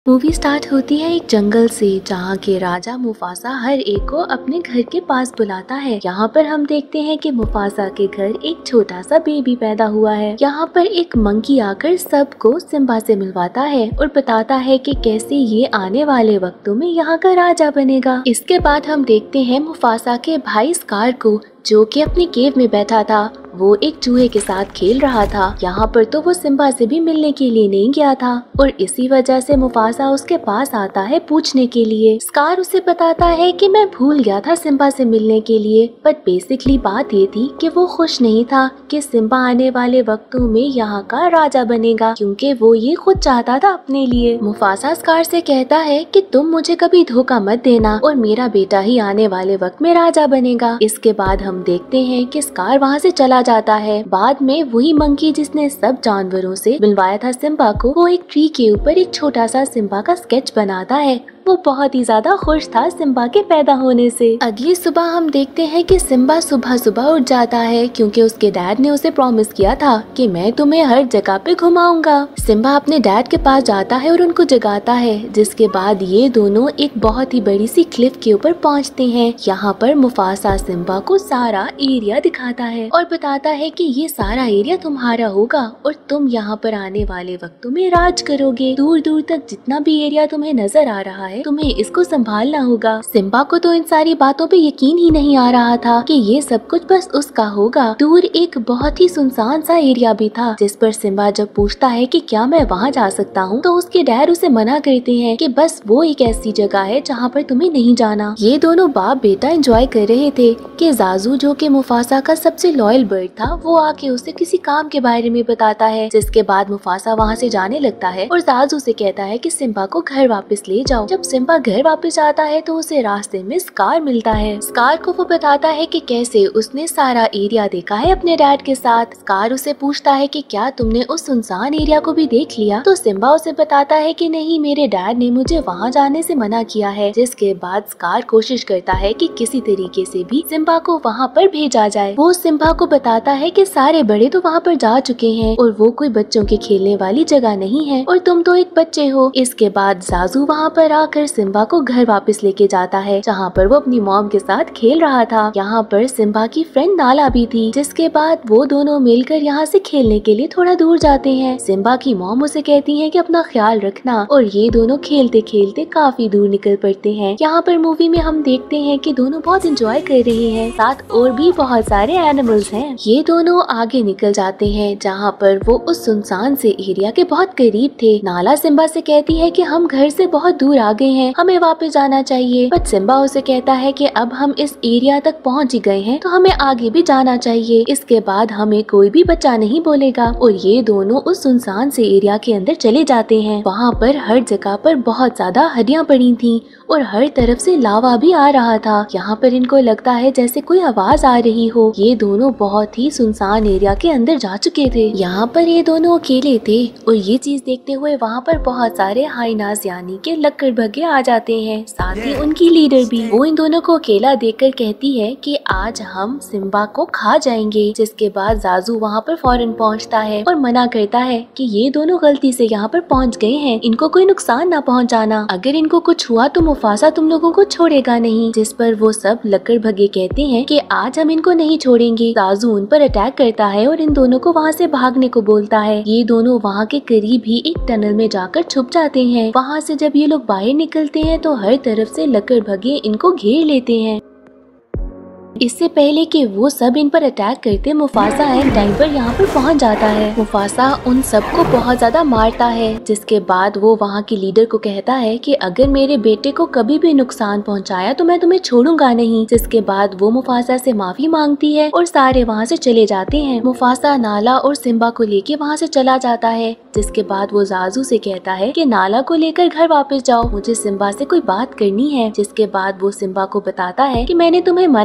Movie start होती है एक जंगल से, जहाँ के राजा मुफासा हर एक को अपने घर के पास बुलाता है। यहाँ पर हम देखते हैं कि मुफासा के घर एक छोटा सा बेबी पैदा हुआ है। यहाँ पर एक मंकी आकर सबको सिम्बा से मिलवाता है और बताता है कि कैसे ये आने वाले वक्तों में यहाँ का राजा बनेगा। इसके बाद हम देखते हैं मुफासा के भाई स्कार को, जो कि अपनी केव में बैठा था। वो एक चूहे के साथ खेल रहा था। यहाँ पर तो वो सिम्बा से भी मिलने के लिए नहीं गया था और इसी वजह से मुफासा उसके पास आता है पूछने के लिए। स्कार उसे बताता है कि मैं भूल गया था सिम्बा से मिलने के लिए, बट बेसिकली बात ये थी कि वो खुश नहीं था कि सिम्बा आने वाले वक्तों में यहाँ का राजा बनेगा, क्योंकि वो ये खुद चाहता था अपने लिए। मुफासा स्कार से कहता है कि तुम मुझे कभी धोखा मत देना और मेरा बेटा ही आने वाले वक्त में राजा बनेगा। इसके बाद हम देखते हैं कि स्कार वहाँ से चला जाता है। बाद में वही मंकी जिसने सब जानवरों से मिलवाया था सिम्बा को, वो एक ट्री के ऊपर एक छोटा सा सिम्बा का स्केच बनाता है। वो बहुत ही ज्यादा खुश था सिम्बा के पैदा होने से। अगली सुबह हम देखते हैं कि सिम्बा सुबह सुबह उठ जाता है, क्योंकि उसके डैड ने उसे प्रॉमिस किया था कि मैं तुम्हें हर जगह पे घुमाऊंगा। सिम्बा अपने डैड के पास जाता है और उनको जगाता है, जिसके बाद ये दोनों एक बहुत ही बड़ी सी क्लिफ के ऊपर पहुंचते हैं। यहाँ पर मुफासा सिम्बा को सारा एरिया दिखाता है और बताता है कि ये सारा एरिया तुम्हारा होगा और तुम यहाँ पर आने वाले वक्तों में राज करोगे। दूर दूर तक जितना भी एरिया तुम्हें नजर आ रहा है, तुम्हें इसको संभालना होगा। सिम्बा को तो इन सारी बातों पे यकीन ही नहीं आ रहा था कि ये सब कुछ बस उसका होगा। दूर एक बहुत ही सुनसान सा एरिया भी था, जिस पर सिम्बा जब पूछता है कि क्या मैं वहाँ जा सकता हूँ, तो उसके डैड उसे मना करते हैं कि बस वो एक ऐसी जगह है जहाँ पर तुम्हें नहीं जाना। ये दोनों बाप बेटा एंजॉय कर रहे थे कि जाजू, जो कि मुफासा का सबसे लॉयल बर्ड था, वो आके उसे किसी काम के बारे में बताता है। जिसके बाद मुफासा वहाँ से जाने लगता है और जाजू से कहता है कि सिम्बा को घर वापस ले जाओ। जब सिम्बा घर वापस आता है तो उसे रास्ते में स्कार मिलता है। स्कार को वो बताता है कि कैसे उसने सारा एरिया देखा है अपने डैड के साथ। स्कार उसे पूछता है कि क्या तुमने उस सुनसान एरिया को भी देख लिया, तो सिम्बा उसे बताता है कि नहीं, मेरे डैड ने मुझे वहाँ जाने से मना किया है। जिसके बाद स्कार कोशिश करता है कि किसी तरीके से भी सिम्बा को वहाँ पर भेजा जाए। वो सिम्बा को बताता है कि सारे बड़े तो वहाँ पर जा चुके हैं और वो कोई बच्चों के खेलने वाली जगह नहीं है और तुम तो एक बच्चे हो। इसके बाद जाजू वहाँ पर आकर सिम्बा को घर वापस लेके जाता है, जहाँ पर वो अपनी मॉम के साथ खेल रहा था। यहाँ पर सिम्बा की फ्रेंड नाला भी थी। जिसके बाद वो दोनों मिलकर यहाँ से खेलने के लिए थोड़ा दूर जाते हैं। सिम्बा की मॉम उसे कहती है कि अपना ख्याल रखना, और ये दोनों खेलते खेलते काफी दूर निकल पड़ते हैं। यहाँ पर मूवी में हम देखते हैं कि दोनों बहुत एंजॉय कर रहे हैं, साथ और भी बहुत सारे एनिमल्स हैं। ये दोनों आगे निकल जाते हैं, जहाँ पर वो उस सुनसान से एरिया के बहुत करीब थे। नाला सिम्बा से कहती है कि हम घर से बहुत दूर आ गए हैं, हमें वापस जाना चाहिए। बट सिम्बा उसे कहता है कि अब हम इस एरिया तक पहुंच ही गए हैं, तो हमें आगे भी जाना चाहिए। इसके बाद हमें कोई भी बच्चा नहीं बोलेगा और ये दोनों उस सुनसान से एरिया के अंदर चले जाते हैं। वहाँ पर हर जगह पर बहुत ज्यादा हड्डियाँ पड़ी थीं और हर तरफ से लावा भी आ रहा था। यहाँ पर इनको लगता है जैसे कोई आवाज आ रही हो। ये दोनों बहुत ही सुनसान एरिया के अंदर जा चुके थे। यहाँ पर ये दोनों अकेले थे और ये चीज देखते हुए वहाँ पर बहुत सारे हाइनास यानी के लकड़बग्गे आ जाते हैं, साथ ही उनकी लीडर भी। वो इन दोनों को अकेला देखकर कहती है कि आज हम सिम्बा को खा जाएंगे। जिसके बाद जाजू वहाँ पर फौरन पहुँचता है और मना करता है कि ये दोनों गलती से यहाँ पर पहुँच गए हैं, इनको कोई नुकसान ना पहुँचाना, अगर इनको कुछ हुआ तो मुफासा तुम लोगों को छोड़ेगा नहीं। जिस पर वो सब लकड़बग्गे कहते हैं कि आज हम इनको नहीं छोड़ेंगे। जाजू उन पर अटैक करता है और इन दोनों को वहाँ से भागने को बोलता है। ये दोनों वहाँ के करीब ही एक टनल में जाकर छुप जाते हैं। वहाँ से जब ये लोग बाहर निकलते हैं तो हर तरफ से लकड़बग्गे इनको घेर लेते हैं। इससे पहले कि वो सब इन पर अटैक करते, मुफासा एंड टाइम पर यहाँ पर पहुँच जाता है। मुफासा उन सबको बहुत ज्यादा मारता है। जिसके बाद वो वहाँ की लीडर को कहता है कि अगर मेरे बेटे को कभी भी नुकसान पहुँचाया तो मैं तुम्हें छोड़ूंगा नहीं। जिसके बाद वो मुफासा से माफी मांगती है और सारे वहाँ से चले जाते हैं। मुफासा नाला और सिम्बा को लेके वहाँ से चला जाता है। जिसके बाद वो जाजू से कहता है कि नाला को लेकर घर वापस जाओ, मुझे सिम्बा से कोई बात करनी है। जिसके बाद वो सिम्बा को बताता है कि मैंने तुम्हें मना भी किया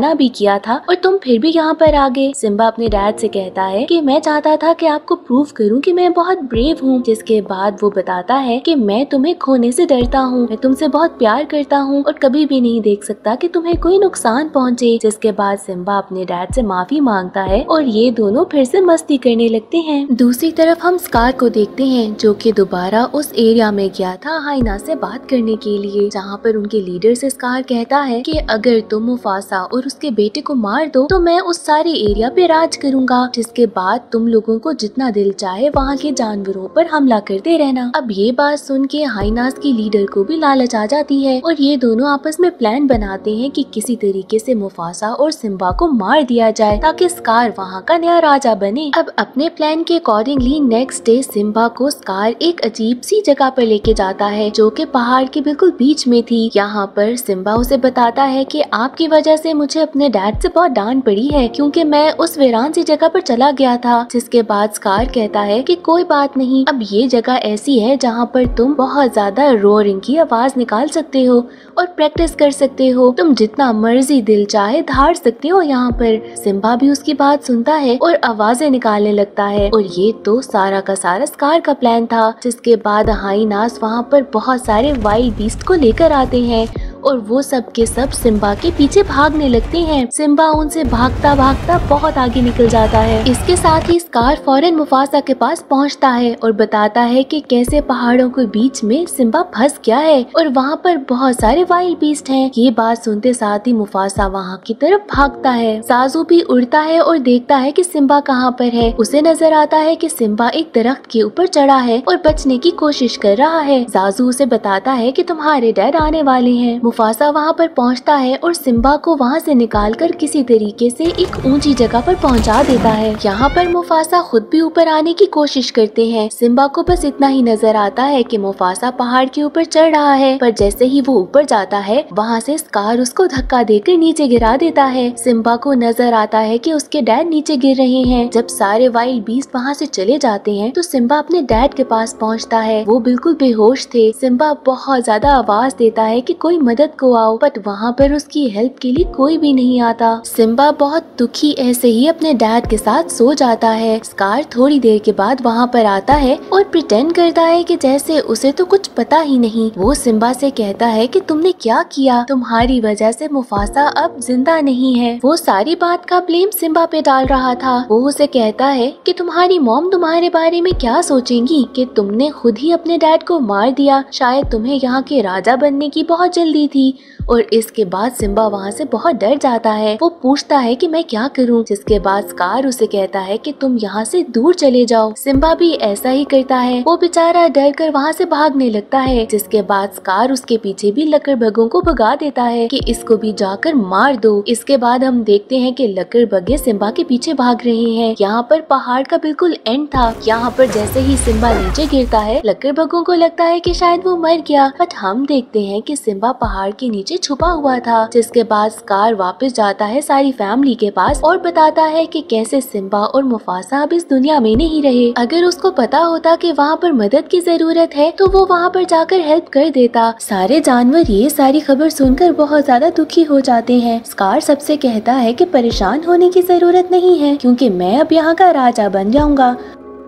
किया था और तुम फिर भी यहाँ पर आ गए। सिम्बा अपने डैड से कहता है कि मैं चाहता था कि आपको प्रूव करूं कि मैं बहुत ब्रेव हूँ। जिसके बाद वो बताता है कि मैं तुम्हें खोने से डरता हूँ, मैं तुमसे बहुत प्यार करता हूँ और कभी भी नहीं देख सकता कि तुम्हें कोई नुकसान पहुँचे। जिसके बाद सिम्बा अपने डैड से माफी मांगता है और ये दोनों फिर से मस्ती करने लगते हैं। दूसरी तरफ हम स्कार को देखते हैं जो कि दोबारा उस एरिया में गया था हाइना से बात करने के लिए, जहाँ पर उनके लीडर से स्कार कहता है कि अगर तुम मुफासा और उसके बेटे को मार दो तो मैं उस सारे एरिया पे राज करूंगा। जिसके बाद तुम लोगों को जितना दिल चाहे वहाँ के जानवरों पर हमला करते रहना। अब ये बात सुन के हाइनास की लीडर को भी लालच आ जाती है और ये दोनों आपस में प्लान बनाते हैं कि किसी तरीके से मुफासा और सिम्बा को मार दिया जाए ताकि स्कार वहाँ का नया राजा बने। अब अपने प्लान के अकॉर्डिंगली नेक्स्ट डे सिम्बा को स्कार एक अजीब सी जगह पर लेके जाता है जो कि पहाड़ के बिल्कुल बीच में थी। यहाँ पर सिम्बा उसे बताता है कि आपकी वजह से मुझे अपने डैड से बहुत डांट पड़ी है क्योंकि मैं उस वीरान सी जगह पर चला गया था। जिसके बाद स्कार कहता है कि कोई बात नहीं, अब ये जगह ऐसी है जहाँ पर तुम बहुत ज्यादा रोरिंग की आवाज निकाल सकते हो और प्रैक्टिस कर सकते हो, तुम जितना मर्जी दिल चाहे धार सकते हो यहाँ पर। सिम्बा भी उसकी बात सुनता है और आवाजें निकालने लगता है और ये तो सारा का सारा स्कार का प्लान था। जिसके बाद हाइनास वहाँ पर बहुत सारे वाइल्ड बीस्ट को लेकर आते हैं और वो सब के सब सिम्बा के पीछे भागने लगते हैं। सिम्बा उनसे भागता भागता बहुत आगे निकल जाता है। इसके साथ ही स्कार फौरन मुफासा के पास पहुंचता है और बताता है कि कैसे पहाड़ों के बीच में सिम्बा फंस गया है और वहाँ पर बहुत सारे वाइल्ड बीस्ट हैं। ये बात सुनते साथ ही मुफासा वहाँ की तरफ भागता है। साजू भी उड़ता है और देखता है कि सिम्बा कहाँ पर है। उसे नजर आता है कि सिम्बा एक दरख्त के ऊपर चढ़ा है और बचने की कोशिश कर रहा है। साजू उसे बताता है कि तुम्हारे डैड आने वाले हैं। मुफासा वहाँ पर पहुँचता है और सिम्बा को वहाँ से निकालकर किसी तरीके से एक ऊंची जगह पर पहुँचा देता है। यहाँ पर मुफासा खुद भी ऊपर आने की कोशिश करते हैं। सिम्बा को बस इतना ही नजर आता है कि मुफासा पहाड़ के ऊपर चढ़ रहा है, पर जैसे ही वो ऊपर जाता है वहाँ से स्कार उसको धक्का देकर नीचे गिरा देता है। सिम्बा को नजर आता है कि उसके डैड नीचे गिर रहे हैं। जब सारे वाइल्ड बीस्ट वहाँ से चले जाते हैं तो सिम्बा अपने डैड के पास पहुँचता है। वो बिल्कुल बेहोश थे। सिम्बा बहुत ज्यादा आवाज देता है कि कोई मदद को आओ, बट वहाँ पर उसकी हेल्प के लिए कोई भी नहीं आता। सिम्बा बहुत दुखी ऐसे ही अपने डैड के साथ सो जाता है। स्कार थोड़ी देर के बाद वहाँ पर आता है और प्रिटेंड करता है कि जैसे उसे तो कुछ पता ही नहीं। वो सिम्बा से कहता है कि तुमने क्या किया, तुम्हारी वजह से मुफासा अब जिंदा नहीं है। वो सारी बात का ब्लेम सिम्बा पे डाल रहा था। वो उसे कहता है कि तुम्हारी मॉम तुम्हारे बारे में क्या सोचेंगी कि तुमने खुद ही अपने डैड को मार दिया, शायद तुम्हें यहाँ के राजा बनने की बहुत जल्दी थी। और इसके बाद सिम्बा वहाँ से बहुत डर जाता है। वो पूछता है कि मैं क्या करूँ। जिसके बाद स्कार उसे कहता है कि तुम यहाँ से दूर चले जाओ। सिम्बा भी ऐसा ही करता है। वो बेचारा डर कर वहाँ से भागने लगता है। जिसके बाद स्कार उसके पीछे भी लकड़बग्गों को भगा देता है कि इसको भी जाकर मार दो। इसके बाद हम देखते हैं कि लकड़बग्गे सिम्बा के पीछे भाग रहे हैं। यहाँ पर पहाड़ का बिल्कुल एंड था। यहाँ पर जैसे ही सिम्बा नीचे गिरता है लकड़बग्गों को लगता है कि शायद वो मर गया, बट हम देखते हैं कि सिम्बा पहाड़ के नीचे छुपा हुआ था। जिसके बाद स्कार वापस जाता है सारी फैमिली के पास और बताता है कि कैसे सिम्बा और मुफासा अब इस दुनिया में नहीं रहे। अगर उसको पता होता कि वहाँ पर मदद की जरूरत है तो वो वहाँ पर जाकर हेल्प कर देता। सारे जानवर ये सारी खबर सुनकर बहुत ज्यादा दुखी हो जाते हैं। स्कार सबसे कहता है कि परेशान होने की जरूरत नहीं है क्योंकि मैं अब यहाँ का राजा बन जाऊंगा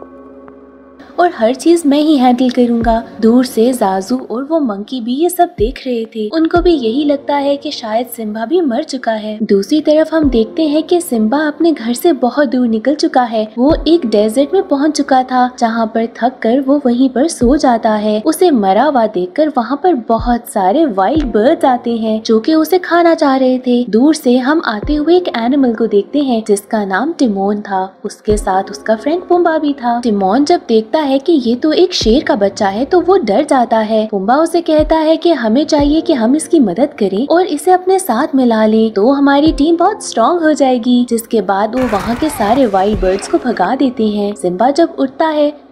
और हर चीज मैं ही हैंडल करूंगा। दूर से जाजू और वो मंकी भी ये सब देख रहे थे। उनको भी यही लगता है कि शायद सिम्बा भी मर चुका है। दूसरी तरफ हम देखते हैं कि सिम्बा अपने घर से बहुत दूर निकल चुका है। वो एक डेजर्ट में पहुंच चुका था जहाँ पर थक कर वो वहीं पर सो जाता है। उसे मरा हुआ देखकर वहाँ पर बहुत सारे वाइल्ड बर्ड्स आते हैं जो कि उसे खाना चाह रहे थे। दूर से हम आते हुए एक एनिमल को देखते हैं जिसका नाम टिमोन था। उसके साथ उसका फ्रेंड पुम्बा भी था। टिमोन जब देखता है कि ये तो एक शेर का बच्चा है तो वो डर जाता है। पुम्बा उसे कहता है कि हमें चाहिए कि हम इसकी मदद करें और इसे अपने साथ मिला लें तो हमारी टीम बहुत स्ट्रॉन्ग हो जाएगी। जिसके बाद वो वहाँ के सारे वाइल्ड बर्ड्स को भगा देते हैं। सिम्बा जब उठता है तो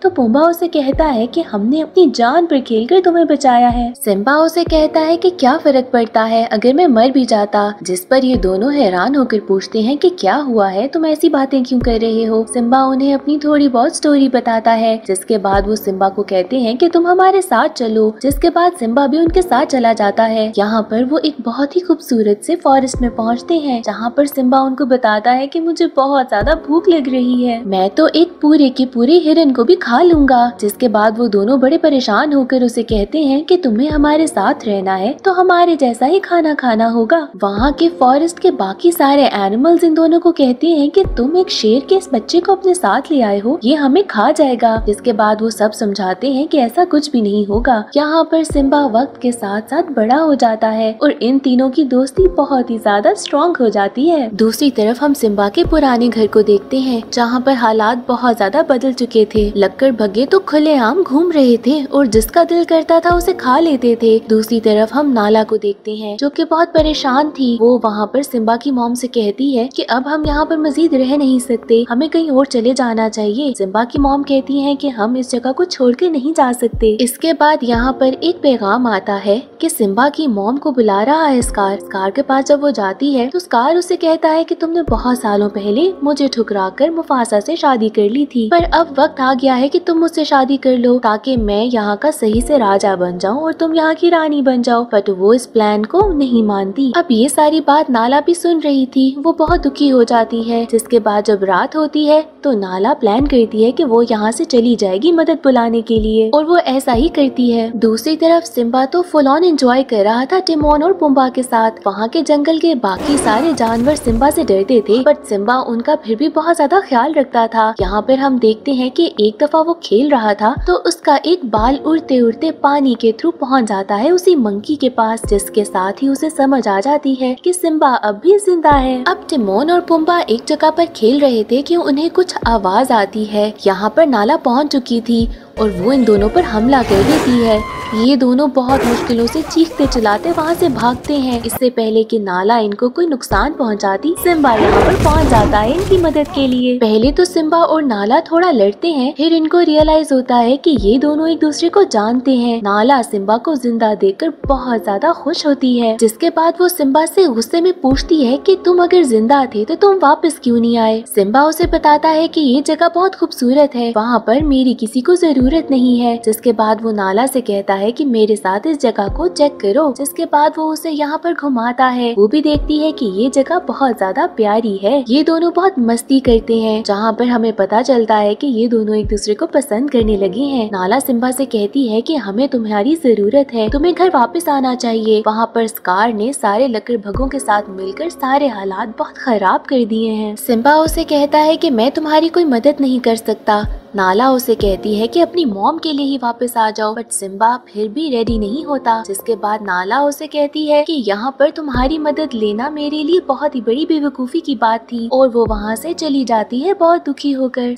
तो पुम्बा उसे कहता है कि हमने अपनी जान पर खेलकर तुम्हें बचाया है। सिम्बा उसे कहता है कि क्या फर्क पड़ता है अगर मैं मर भी जाता, जिस पर ये दोनों हैरान होकर पूछते हैं कि क्या हुआ है, तुम ऐसी बातें क्यों कर रहे हो। सिम्बा उन्हें अपनी थोड़ी बहुत स्टोरी बताता है, जिसके बाद वो सिम्बा को कहते हैं कि तुम हमारे साथ चलो, जिसके बाद सिम्बा भी उनके साथ चला जाता है। यहाँ पर वो एक बहुत ही खूबसूरत से फॉरेस्ट में पहुँचते हैं, जहाँ पर सिम्बा उनको बताता है कि मुझे बहुत ज्यादा भूख लग रही है, मैं तो एक पूरे के पूरे हिरन को भी खा लूंगा। जिसके बाद वो दोनों बड़े परेशान होकर उसे कहते हैं कि तुम्हें हमारे साथ रहना है तो हमारे जैसा ही खाना खाना होगा। वहाँ के फॉरेस्ट के बाकी सारे एनिमल्स इन दोनों को कहते हैं कि तुम एक शेर के इस बच्चे को अपने साथ ले आए हो, ये हमें खा जाएगा। जिसके बाद वो सब समझाते हैं कि ऐसा कुछ भी नहीं होगा। यहाँ पर सिम्बा वक्त के साथ साथ बड़ा हो जाता है और इन तीनों की दोस्ती बहुत ही ज्यादा स्ट्रॉन्ग हो जाती है। दूसरी तरफ हम सिम्बा के पुराने घर को देखते हैं, जहाँ पर हालात बहुत ज्यादा बदल चुके थे। लक्कड़ भग्गे तो खुलेआम घूम रहे थे और जिसका दिल करता था उसे खा लेते थे। दूसरी तरफ हम नाला को देखते हैं, जो कि बहुत परेशान थी। वो वहाँ पर सिम्बा की मॉम से कहती है कि अब हम यहाँ पर मजीद रह नहीं सकते, हमें कहीं और चले जाना चाहिए। सिम्बा की मॉम कहती है कि हम इस जगह को छोड़कर नहीं जा सकते। इसके बाद यहाँ पर एक पैगाम आता है कि सिम्बा की मॉम को बुला रहा है स्कार। स्कार के पास जब वो जाती है तो स्कार उसे कहता है कि तुमने बहुत सालों पहले मुझे ठुकराकर मुफासा से शादी कर ली थी, पर अब वक्त आ गया है कि तुम मुझसे शादी कर लो ताकि मैं यहाँ का सही से राजा बन जाऊँ और तुम यहाँ की रानी बन जाओ। बट वो इस प्लान को नहीं मानती। अब ये सारी बात नाला भी सुन रही थी, वो बहुत दुखी हो जाती है। जिसके बाद जब रात होती है तो नाला प्लान करती है कि वो यहाँ से चली जाएगी मदद बुलाने के लिए, और वो ऐसा ही करती है। दूसरी तरफ सिम्बा तो फुल ऑन एंजॉय कर रहा था टिमोन और पुम्बा के साथ। वहाँ के जंगल के बाकी सारे जानवर सिम्बा से डरते थे, बट सिम्बा उनका फिर भी बहुत ज्यादा ख्याल रखता था। यहाँ पर हम देखते हैं कि एक दफा वो खेल रहा था तो उसका एक बाल उड़ते उड़ते पानी के थ्रू पहुँच जाता है उसी मंकी के पास, जिसके साथ ही उसे समझ आ जाती है कि सिम्बा अब भी जिंदा है। अब टिमोन और पुम्बा एक जगह पर खेल रहे थे कि उन्हें कुछ आवाज आती है। यहाँ पर नाला पहुँच चुकी थी और वो इन दोनों पर हमला कर देती है। ये दोनों बहुत मुश्किलों से चीखते चिल्लाते वहाँ से भागते हैं। इससे पहले कि नाला इनको कोई नुकसान पहुँचाती, सिम्बा यहाँ पर पहुँच जाता है इनकी मदद के लिए। पहले तो सिम्बा और नाला थोड़ा लड़ते हैं, फिर इनको रियलाइज होता है कि ये दोनों एक दूसरे को जानते हैं। नाला सिम्बा को जिंदा देखकर बहुत ज्यादा खुश होती है, जिसके बाद वो सिम्बा से गुस्से में पूछती है कि तुम अगर जिंदा थे तो तुम वापस क्यों नहीं आए। सिम्बा उसे बताता है कि ये जगह बहुत खूबसूरत है, वहाँ पर मेरी किसी को जरूरत नहीं है। जिसके बाद वो नाला से कहता है कि मेरे साथ इस जगह को चेक करो। जिसके बाद वो उसे यहाँ पर घुमाता है। वो भी देखती है कि ये जगह बहुत ज्यादा प्यारी है। ये दोनों बहुत मस्ती करते हैं, जहाँ पर हमें पता चलता है कि ये दोनों एक दूसरे को पसंद करने लगे हैं। नाला सिम्बा से कहती है कि हमें तुम्हारी जरूरत है, तुम्हें घर वापस आना चाहिए। वहाँ पर स्कार ने सारे लकड़ भगों के साथ मिलकर सारे हालात बहुत खराब कर दिए हैं। सिम्बा उसे कहता है कि मैं तुम्हारी कोई मदद नहीं कर सकता। नाला उसे कहती है कि अपनी मॉम के लिए ही वापस आ जाओ, बट सिम्बा फिर भी रेडी नहीं होता। जिसके बाद नाला उसे कहती है कि यहाँ पर तुम्हारी मदद लेना मेरे लिए बहुत ही बड़ी बेवकूफी की बात थी, और वो वहाँ से चली जाती है बहुत दुखी होकर।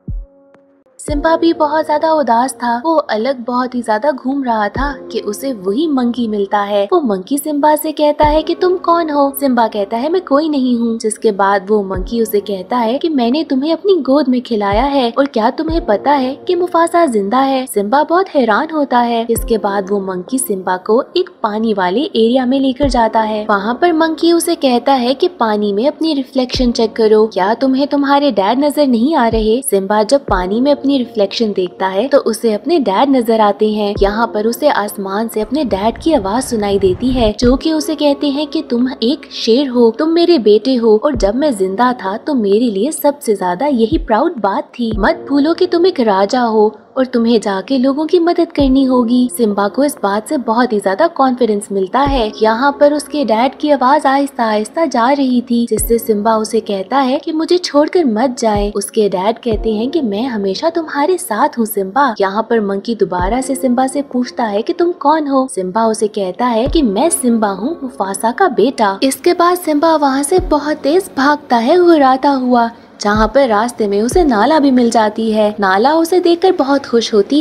सिम्बा भी बहुत ज्यादा उदास था। वो अलग बहुत ही ज्यादा घूम रहा था कि उसे वही मंकी मिलता है। वो मंकी सिम्बा से कहता है कि तुम कौन हो। सिम्बा कहता है मैं कोई नहीं हूँ। जिसके बाद वो मंकी उसे कहता है कि मैंने तुम्हें अपनी गोद में खिलाया है, और क्या तुम्हें पता है कि मुफासा जिंदा है। सिम्बा बहुत हैरान होता है। इसके बाद वो मंकी सिम्बा को एक पानी वाले एरिया में लेकर जाता है। वहाँ पर मंकी उसे कहता है कि पानी में अपनी रिफ्लेक्शन चेक करो, क्या तुम्हें तुम्हारे डैड नजर नहीं आ रहे। सिम्बा जब पानी में अपनी रिफ्लेक्शन देखता है तो उसे अपने डैड नजर आते हैं। यहाँ पर उसे आसमान से अपने डैड की आवाज सुनाई देती है, जो कि उसे कहते हैं कि तुम एक शेर हो, तुम मेरे बेटे हो, और जब मैं जिंदा था तो मेरे लिए सबसे ज्यादा यही प्राउड बात थी। मत भूलो कि तुम एक राजा हो और तुम्हें जाके लोगों की मदद करनी होगी। सिम्बा को इस बात से बहुत ही ज्यादा कॉन्फिडेंस मिलता है। यहाँ पर उसके डैड की आवाज आहिस्ता आहिस्ता जा रही थी, जिससे सिम्बा उसे कहता है कि मुझे छोड़कर मत जाए। उसके डैड कहते हैं कि मैं हमेशा तुम्हारे साथ हूँ सिम्बा। यहाँ पर मंकी दोबारा से सिम्बा से पूछता है कि तुम कौन हो। सिम्बा उसे कहता है कि मैं सिम्बा हूँ, मुफासा का बेटा। इसके बाद सिम्बा वहाँ से बहुत तेज भागता है हुर्राता हुआ, जहाँ पर रास्ते में उसे नाला भी मिल जाती है। नाला उसे देखकर बहुत खुश होती है।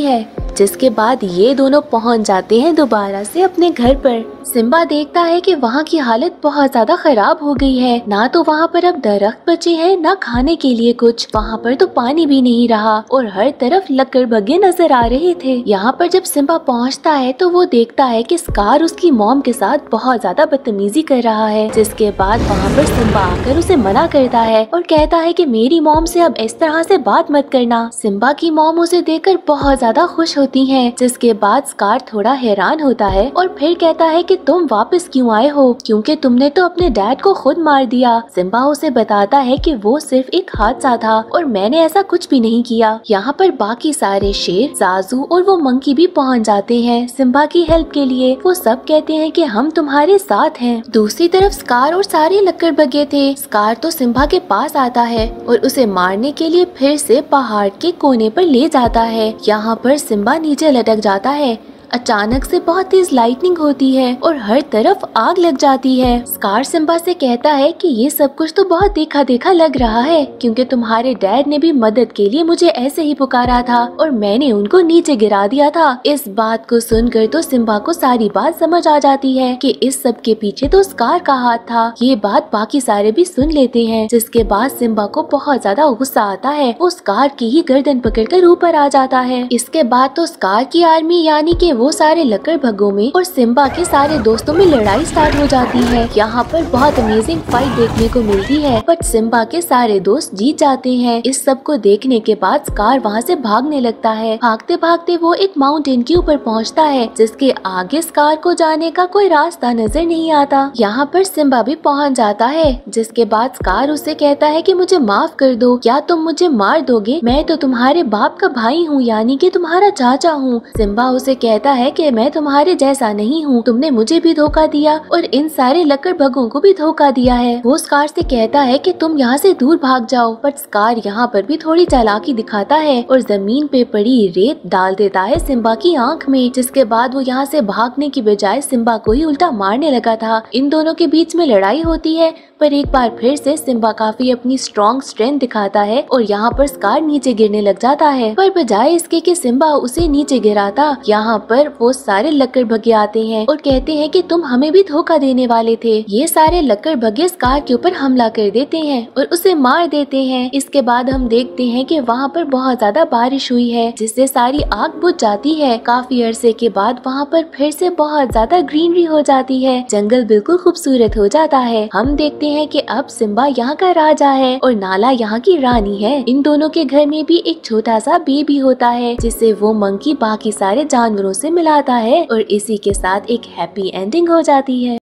जिसके बाद ये दोनों पहुंच जाते हैं दोबारा से अपने घर पर। सिम्बा देखता है कि वहाँ की हालत बहुत ज्यादा खराब हो गई है, ना तो वहाँ पर अब दरख्त बचे हैं, ना खाने के लिए कुछ, वहाँ पर तो पानी भी नहीं रहा और हर तरफ लकड़बग्घे नजर आ रहे थे। यहाँ पर जब सिम्बा पहुँचता है तो वो देखता है कि स्कार उसकी मॉम के साथ बहुत ज्यादा बदतमीजी कर रहा है। जिसके बाद वहाँ पर सिम्बा आकर उसे मना करता है और कहता है कि मेरी मॉम से अब इस तरह से बात मत करना। सिम्बा की मॉम उसे देखकर बहुत ज्यादा खुश होती है। जिसके बाद स्कार थोड़ा हैरान होता है और फिर कहता है कि तुम वापस क्यों आए हो, क्योंकि तुमने तो अपने डैड को खुद मार दिया। सिम्बा उसे बताता है कि वो सिर्फ एक हादसा था और मैंने ऐसा कुछ भी नहीं किया। यहाँ पर बाकी सारे शेर, जाजू और वो मंकी भी पहुँच जाते हैं सिम्बा की हेल्प के लिए। वो सब कहते हैं कि हम तुम्हारे साथ हैं। दूसरी तरफ स्कार और सारे लकड़बग्घे थे। स्कार तो सिम्बा के पास आता है और उसे मारने के लिए फिर से पहाड़ के कोने पर ले जाता है। यहाँ पर सिम्बा नीचे लटक जाता है। अचानक से बहुत तेज लाइटनिंग होती है और हर तरफ आग लग जाती है। स्कार सिम्बा से कहता है कि ये सब कुछ तो बहुत देखा देखा लग रहा है, क्योंकि तुम्हारे डैड ने भी मदद के लिए मुझे ऐसे ही पुकारा था और मैंने उनको नीचे गिरा दिया था। इस बात को सुनकर तो सिम्बा को सारी बात समझ आ जाती है कि इस सब के पीछे तो स्कार का हाथ था। ये बात बाकी सारे भी सुन लेते हैं। जिसके बाद सिम्बा को बहुत ज्यादा गुस्सा आता है। वो स्कार की ही गर्दन पकड़कर ऊपर आ जाता है। इसके बाद तो स्कार की आर्मी यानी कि वो सारे लकड़बग्घों में और सिम्बा के सारे दोस्तों में लड़ाई स्टार्ट हो जाती है। यहाँ पर बहुत अमेजिंग फाइट देखने को मिलती है, बट सिम्बा के सारे दोस्त जीत जाते हैं। इस सब को देखने के बाद स्कार वहाँ से भागने लगता है। भागते भागते वो एक माउंटेन के ऊपर पहुँचता है, जिसके आगे स्कार को जाने का कोई रास्ता नजर नहीं आता। यहाँ पर सिम्बा भी पहुँच जाता है। जिसके बाद स्कार उससे कहता है कि मुझे माफ कर दो, क्या तुम मुझे मार दोगे? मैं तो तुम्हारे बाप का भाई हूँ, यानी कि तुम्हारा चाचा हूँ। सिम्बा उसे कहता है कि मैं तुम्हारे जैसा नहीं हूँ, तुमने मुझे भी धोखा दिया और इन सारे लकड़बग्घों को भी धोखा दिया है। वो स्कार से कहता है कि तुम यहाँ से दूर भाग जाओ, बट स्कार यहाँ पर भी थोड़ी चालाकी दिखाता है और जमीन पे पड़ी रेत डाल देता है सिम्बा की आंख में। जिसके बाद वो यहाँ से भागने की बजाय सिम्बा को ही उल्टा मारने लगा था। इन दोनों के बीच में लड़ाई होती है, पर एक बार फिर से सिम्बा काफी अपनी स्ट्रॉन्ग स्ट्रेंथ दिखाता है और यहाँ पर स्कार नीचे गिरने लग जाता है। पर बजाय इसके कि सिम्बा उसे नीचे गिराता, यहाँ पर वो सारे लकड़बग्घे आते हैं और कहते हैं कि तुम हमें भी धोखा देने वाले थे। ये सारे लकड़बग्घे स्कार के ऊपर हमला कर देते हैं और उसे मार देते हैं। इसके बाद हम देखते हैं कि वहाँ पर बहुत ज्यादा बारिश हुई है, जिससे सारी आग बुझ जाती है। काफी अरसे के बाद वहाँ पर फिर से बहुत ज्यादा ग्रीनरी हो जाती है। जंगल बिल्कुल खूबसूरत हो जाता है। हम देखते हैं कि अब सिम्बा यहाँ का राजा है और नाला यहाँ की रानी है। इन दोनों के घर में भी एक छोटा सा बेबी होता है, जिसे वो मंकी बाकी सारे जानवरों से मिलाता है और इसी के साथ एक हैप्पी एंडिंग हो जाती है।